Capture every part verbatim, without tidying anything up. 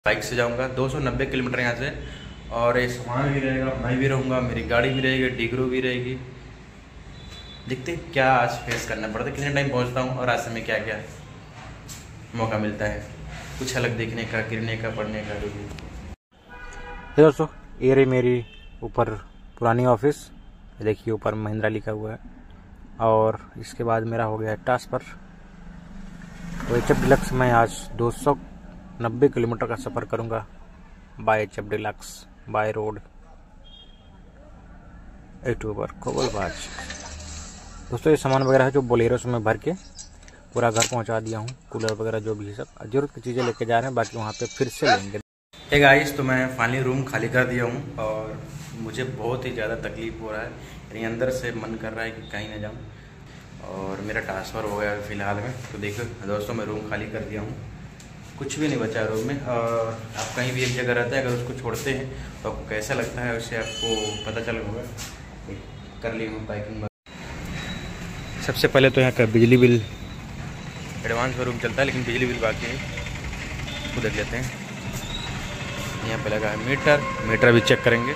Bike से जाऊंगा दो सौ नब्बे किलोमीटर यहाँ से, और ये सामान भी रहेगा, मैं भी रहूँगा, मेरी गाड़ी भी रहेगी, डिग्रो भी रहेगी। देखते क्या आज फेस करना पड़ता है, कितने टाइम पहुँचता हूँ और रास्ते में क्या क्या मौका मिलता है, कुछ अलग देखने का, गिरने का, पढ़ने का। जो भी दोस्तों, ये रही मेरी ऊपर पुरानी ऑफिस, देखिए ऊपर महिंद्रा लिखा हुआ है, और इसके बाद मेरा हो गया है ट्रांसफ़र। तो एच एफ डिलक्स में आज दो सौ नब्बे किलोमीटर का सफ़र करूंगा by H F deluxe by road YouTuber कोबलबाज। दोस्तों, ये सामान वगैरह है जो बोलेरो से मैं भर के पूरा घर पहुंचा दिया हूं, कूलर वगैरह जो भी है सब जरूरत की चीज़ें लेके जा रहे हैं, बाकी वहां पे फिर से लेंगे। हे गाइस, तो मैं फाइनली रूम खाली कर दिया हूँ और मुझे बहुत ही ज़्यादा तकलीफ हो रहा है, यानी अंदर से मन कर रहा है कि कहीं ना जाऊँ, और मेरा ट्रांसफ़र हो गया फ़िलहाल में। तो देखो दोस्तों, मैं रूम खाली कर दिया हूँ, कुछ भी नहीं बचा रूम में। और आप कहीं भी एक जगह रहते हैं, अगर उसको छोड़ते हैं तो आपको कैसा लगता है उससे आपको पता चल होगा। कर ली हूँ पैकिंग। सबसे पहले तो यहाँ का बिजली बिल, एडवांस में रूम चलता है लेकिन बिजली बिल बाकी है, वो देख लेते हैं। यहाँ पे लगा है मीटर, मीटर भी चेक करेंगे।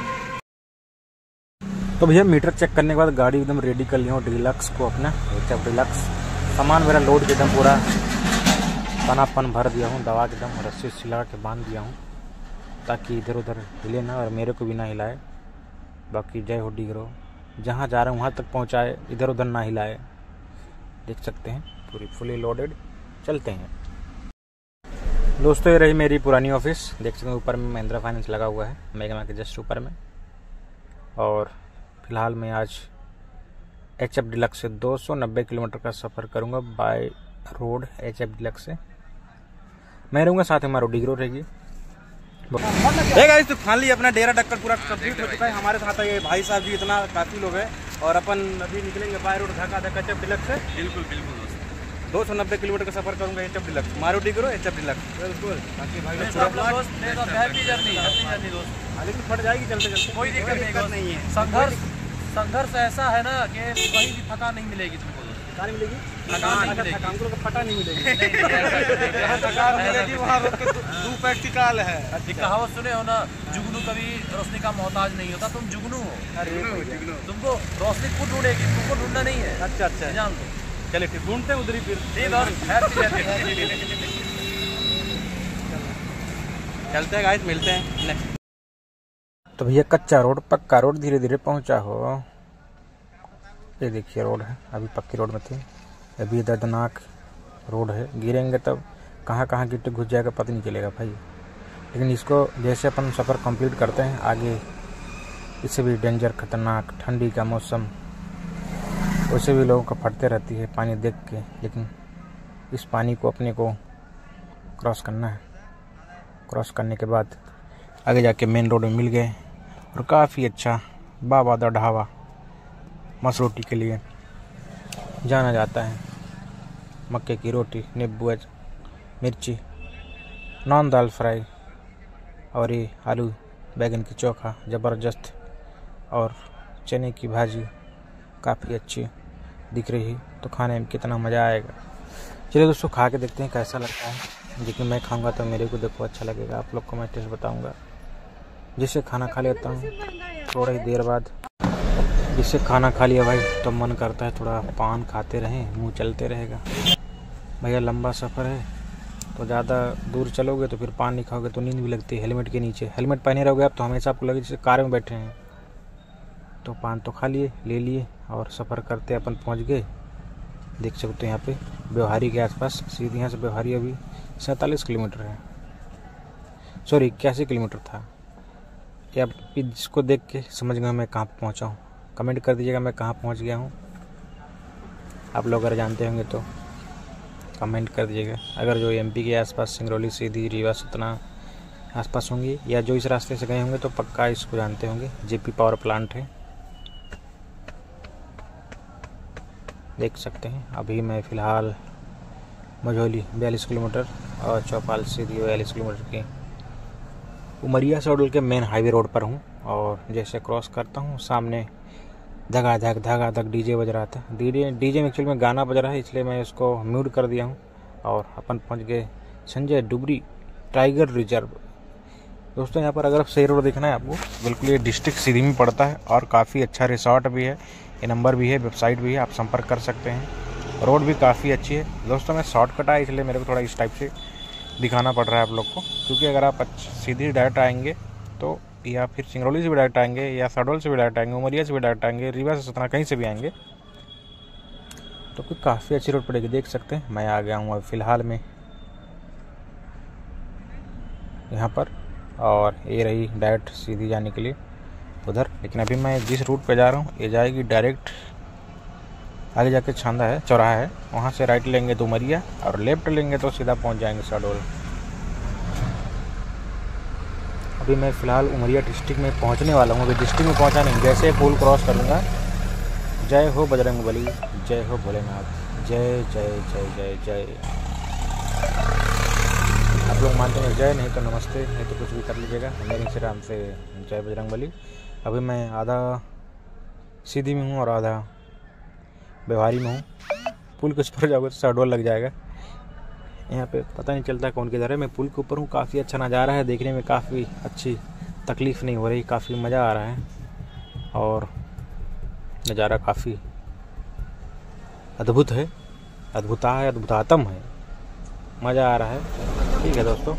तो भैया मीटर चेक करने के बाद गाड़ी एकदम रेडी कर लिया हूँ डिलक्स को, अपना एच एफ डिलक्स। सामान मेरा लोड के एकदम पूरा पनापन भर दिया हूँ, दवा के एकदम रस्सी उस्सी लगा के बांध दिया हूँ ताकि इधर उधर हिले ना और मेरे को भी ना हिलाए। बाकी जय हो डिग्रो, जहाँ जा रहे हैं वहाँ तक पहुँचाए, इधर उधर ना हिलाए। देख सकते हैं पूरी फुली लोडेड। चलते हैं दोस्तों, ये रही मेरी पुरानी ऑफिस, देख सकते हैं ऊपर में महिंद्रा फाइनेंस लगा हुआ है, मेगा के जस्ट ऊपर में। और फिलहाल मैं आज एच एफ डिलक्स से दो सौ नब्बे किलोमीटर का सफ़र करूँगा by road H F deluxe से। मैं रहूँगा, साथ में हमारा डिग्रो रहेगी। हे गाइस, तो फाइनली अपना डेरा डक्कर पूरा कंप्लीट हो चुका है। हमारे साथ ये भाई साहब भी, इतना काफ़ी लोग हैं, और अपन अभी निकलेंगे बाय रोड धक्का धक्का एच एफ डिलक्स से। बिल्कुल बिल्कुल दोस्त, दो सौ नब्बे किलोमीटर का सफर करूंगा एच एफ डिलक्स, मारो डिग्रो एच एफ डिलक्स। बिल्कुल, बाकी भाई लेकिन फट जाएगी चलते चलते, कोई दिक्कत नहीं है। संघर्ष संघर्ष ऐसा है ना कि कहीं भी थकान नहीं मिलेगी तुमको। थकान मिलेगी, थकान नहीं मिलेगी, थकान को फटा नहीं मिलेगी। थकान मिलेगी वहाँ दो प्रैक्टिकल है। कहावत सुने हो ना, जुगनू कभी रोशनी का मोहताज नहीं होता। तुम जुगनू हो, तुमको रोशनी खुद ढूंढेगी, तुमको ढूंढना नहीं है। अच्छा अच्छा, जान लो। चले फिर ढूंढते हैं उधर ही, फिर चलते हैं गाइस, मिलते हैं। तो भैया कच्चा रोड पक्का रोड धीरे धीरे पहुंचा हो। ये देखिए रोड है, अभी पक्की रोड में थे, अभी दर्दनाक रोड है, गिरेंगे तब कहाँ कहाँ गिट्टी घुस जाएगा पता नहीं चलेगा भाई। लेकिन इसको जैसे अपन सफ़र कंप्लीट करते हैं आगे, इससे भी डेंजर खतरनाक ठंडी का मौसम, वैसे भी लोगों को फटते रहती है पानी देख के, लेकिन इस पानी को अपने को क्रॉस करना है। क्रॉस करने के बाद आगे जाके मेन रोड में मिल गए, और काफ़ी अच्छा बाबा दा ढाबा मस्त रोटी के लिए जाना जाता है। मक्के की रोटी, नींबू मिर्ची, नॉन दाल फ्राई, और ये आलू बैगन की चोखा ज़बरदस्त, और चने की भाजी काफ़ी अच्छी दिख रही है। तो खाने में कितना मज़ा आएगा। चलिए दोस्तों, खा के देखते हैं कैसा लगता है। लेकिन मैं खाऊंगा तो मेरे को देखो अच्छा लगेगा, आप लोग को मैं टेस्ट बताऊंगा। जिससे खाना खा लेता हूँ थोड़ा ही देर बाद, जिससे खाना खा लिया भाई तो मन करता है थोड़ा पान खाते रहें, मुंह चलते रहेगा। भैया लंबा सफ़र है, तो ज़्यादा दूर चलोगे तो फिर पान नहीं खाओगे तो नींद भी लगती है। हेलमेट के नीचे हेलमेट पहने रहोगे आप तो हमेशा आपको लगे जैसे कार में बैठे हैं। तो पान तो खा लिए, ले लिए, और सफ़र करते अपन पहुंच गए। देख सकते हैं यहाँ पे व्यवहारी के आसपास, सीधे यहाँ से व्यवहारी अभी सैंतालीस किलोमीटर है, सॉरी इक्यासी किलोमीटर था। या इसको देख के समझ गया मैं कहाँ पहुँचा हूँ। कमेंट कर दीजिएगा मैं कहाँ पहुँच गया हूँ, आप लोग अगर जानते होंगे तो कमेंट कर दीजिएगा। अगर जो एमपी के आसपास सिंगरौली, सीधी, रीवा, सतना आसपास होंगे, या जो इस रास्ते से गए होंगे तो पक्का इसको जानते होंगे। जेपी पावर प्लांट है, देख सकते हैं। अभी मैं फ़िलहाल मझौली बयालीस किलोमीटर और चौपाल सीधी बयालीस किलोमीटर की उमरिया से उड़ल के मेन हाईवे रोड पर हूँ। और जैसे क्रॉस करता हूँ सामने धगा धक धगा धक डीजे बज रहा था। डीजे डीजे में एक्चुअली में गाना बज रहा है, इसलिए मैं इसको म्यूट कर दिया हूँ। और अपन पहुँच गए संजय डुबरी टाइगर रिजर्व। दोस्तों यहाँ पर अगर आप सही रोड देखना है आपको, बिल्कुल ये डिस्ट्रिक्ट सीधी में पड़ता है और काफ़ी अच्छा रिसोर्ट भी है, ये नंबर भी है, वेबसाइट भी है, आप संपर्क कर सकते हैं। रोड भी काफ़ी अच्छी है। दोस्तों मैं शॉर्टकट आया इसलिए मेरे को थोड़ा इस टाइप से दिखाना पड़ रहा है आप लोग को, क्योंकि अगर आप सीधी डायरेक्ट आएंगे तो, या फिर सिंगरौली से भी डायरेक्ट आएंगे, या शहडोल से भी डायरेक्ट आएंगे, उमरिया से भी डायरेक्ट आएंगे, रीवा से सतना कहीं से भी आएंगे तो कोई काफ़ी अच्छी रोड पड़ेगी। देख सकते हैं मैं आ गया हूँ अभी फ़िलहाल में यहाँ पर, और ये रही डायरेक्ट सीधी जाने के लिए उधर। लेकिन अभी मैं जिस रूट पे जा रहा हूँ ये जाएगी डायरेक्ट आगे जाके छांदा है, चौराहा है, वहाँ से राइट लेंगे तो उमरिया, और लेफ्ट लेंगे तो सीधा पहुँच जाएंगे शहडोल। अभी मैं फ़िलहाल उमरिया डिस्ट्रिक्ट में पहुँचने वाला हूँ। अभी डिस्ट्रिक्ट में पहुँचा नहीं, जैसे पुल क्रॉस करूँगा, जय हो बजरंगबली, जय हो भोलेनाथ, जय जय जय जय जय। आप लोग मानते हैं जय, नहीं तो नमस्ते, नहीं तो कुछ भी कर लीजिएगा, मेरे इंस्टाग्राम से जय बजरंगबली। अभी मैं आधा सीधी में हूँ और आधा व्यवहारी में हूँ। पुल के ऊपर जाओगे तो शहडोल लग जाएगा। यहाँ पे पता नहीं चलता कौन किधर है। मैं पुल के ऊपर हूँ, काफ़ी अच्छा नज़ारा है, देखने में काफ़ी अच्छी, तकलीफ़ नहीं हो रही, काफ़ी मज़ा आ रहा है और नज़ारा काफ़ी अद्भुत है, अद्भुता है, अद्भुतातम है, मज़ा आ रहा है। ठीक है दोस्तों,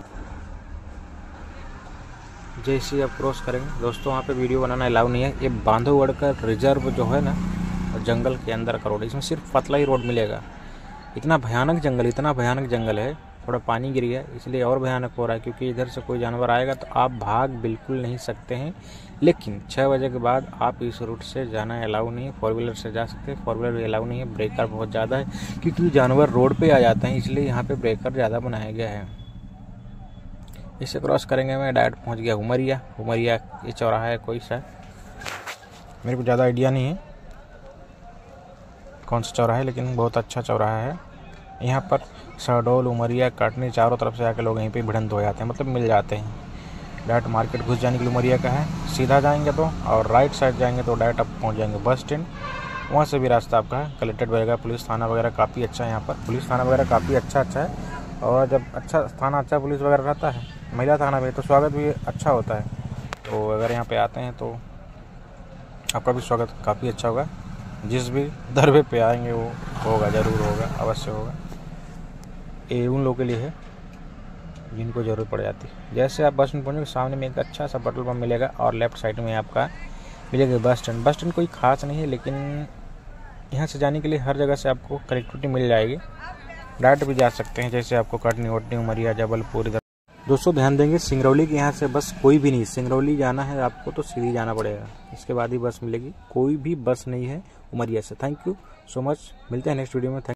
जैसे आप क्रॉस करेंगे दोस्तों, वहाँ पे वीडियो बनाना अलाउ नहीं है। ये बांधवगढ़ का रिजर्व जो है ना, जंगल के अंदर का रोड, इसमें सिर्फ पतला ही रोड मिलेगा। इतना भयानक जंगल, इतना भयानक जंगल है, थोड़ा पानी गिर गया इसलिए और भयानक हो रहा है, क्योंकि इधर से कोई जानवर आएगा तो आप भाग बिल्कुल नहीं सकते हैं। लेकिन छः बजे के बाद आप इस रूट से जाना अलाउ नहीं है। फोर व्हीलर से जा सकते हैं, फोर व्हीलर भी अलाउ नहीं है। ब्रेकर बहुत ज़्यादा है, क्योंकि जानवर रोड पे आ जाते हैं, इसलिए यहाँ पे ब्रेकर ज़्यादा बनाया गया है। इसे क्रॉस करेंगे मैं डायरेक्ट पहुँच गया उमरिया। उमरिया ये चौराहा है कोई सा, मेरे को ज़्यादा आइडिया नहीं है कौन सा चौराहा है, लेकिन बहुत अच्छा चौराहा है। यहाँ पर शहडोल, उमरिया, कटनी चारों तरफ से आके लोग यहीं पे भिड़ंत हो जाते हैं, मतलब मिल जाते हैं। डायरेक्ट मार्केट घुस जाने के लिए उमरिया का है, सीधा जाएंगे तो, और राइट साइड जाएंगे तो डायरेक्ट आप पहुँच जाएंगे बस स्टैंड। वहाँ से भी रास्ता आपका है। कलेक्ट्रेट वगैरह, पुलिस थाना वगैरह काफ़ी अच्छा है यहाँ पर। पुलिस थाना वगैरह काफ़ी अच्छा अच्छा है, और जब अच्छा थाना, अच्छा पुलिस वगैरह रहता है, महिला थाना भी, तो स्वागत भी अच्छा होता है। तो अगर यहाँ पर आते हैं तो आपका भी स्वागत काफ़ी अच्छा होगा। जिस भी दरबे पे आएंगे वो होगा, ज़रूर होगा, अवश्य होगा। ये उन लोगों के लिए है जिनको ज़रूरत पड़ जाती है। जैसे आप बस में पहुँचोगे, सामने में एक अच्छा सा पेट्रोल पंप मिलेगा, और लेफ्ट साइड में आपका मिलेगा बस स्टैंड। बस स्टैंड कोई खास नहीं है, लेकिन यहाँ से जाने के लिए हर जगह से आपको कनेक्टिविटी मिल जाएगी। डायरेक्ट भी जा सकते हैं, जैसे आपको कटनी, वटनी, उमरिया, जबलपुर। इधर दोस्तों ध्यान देंगे, सिंगरौली के यहाँ से बस कोई भी नहीं। सिंगरौली जाना है आपको तो सीधी जाना पड़ेगा, इसके बाद ही बस मिलेगी। कोई भी बस नहीं है उमरिया से। थैंक यू सो मच, मिलते हैं नेक्स्ट वीडियो में। थैंक